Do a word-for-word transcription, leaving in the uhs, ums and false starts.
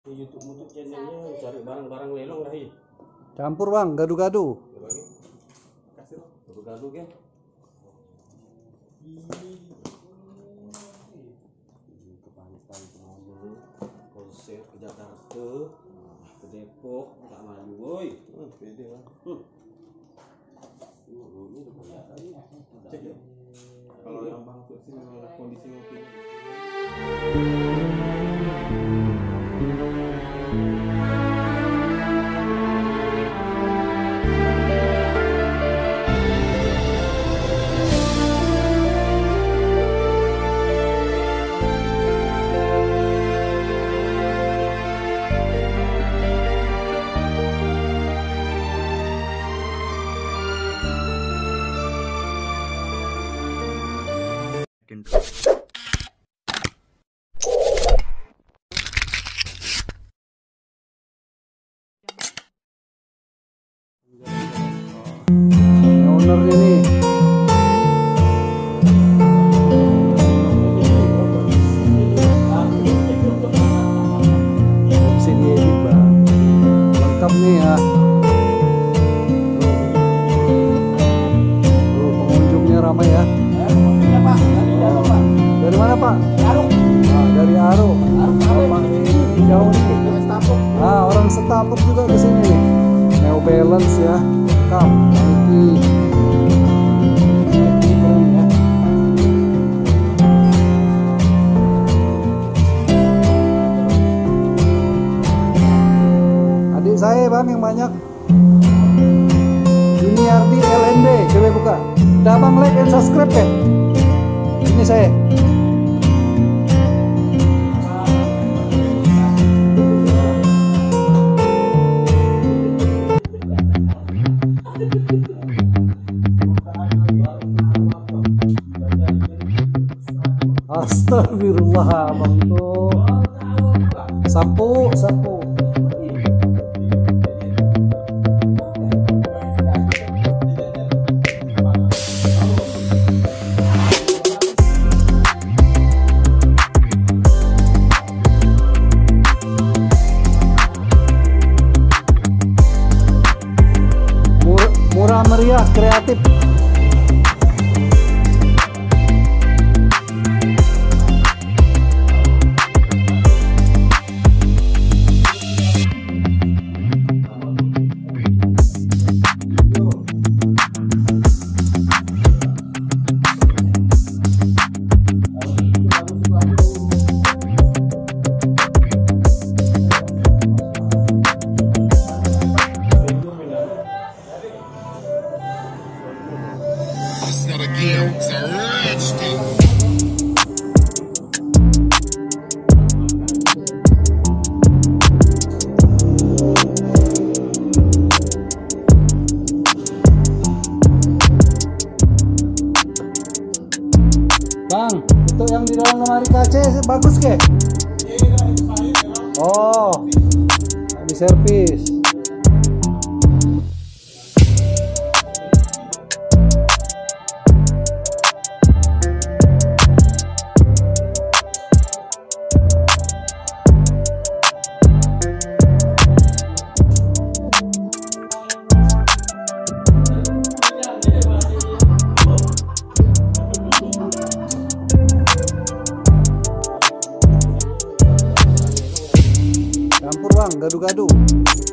YouTube YouTube channelnya cari barang-barang lelong dah. Campur bang, gadu-gadu. Kasih bang, gadu-gadu kan. Ke pantai kemana? Konser ke Jakarta, ke Depok, tak maju boy. Hmm, pede lah. Hmm. Ini udah banyak lagi. Cek ya. Kalau yang bang tuh sih memang kondisi mungkin. Ownernya nih. Sini ini bang, lengkap nih ya. Tuh pengunjungnya ramai ya. Dari mana pak? Aruk. Nah, dari Aruk. Aruk ini jauh nih. Nah, orang Setapuk juga kesini nih. New Balance ya. Kam, Nike. Nike keren ya. Adik saya bang yang banyak. Juniardi L N D, coba buka. Udah bang like and subscribe ya. Ini saya. Astagfirullah abang tuh sapu sapu. Mur murah meriah kreatif. Bang, itu yang di dalam lemari kaca bagus ke? Oh, di servis. Campur bang, gadu-gadu.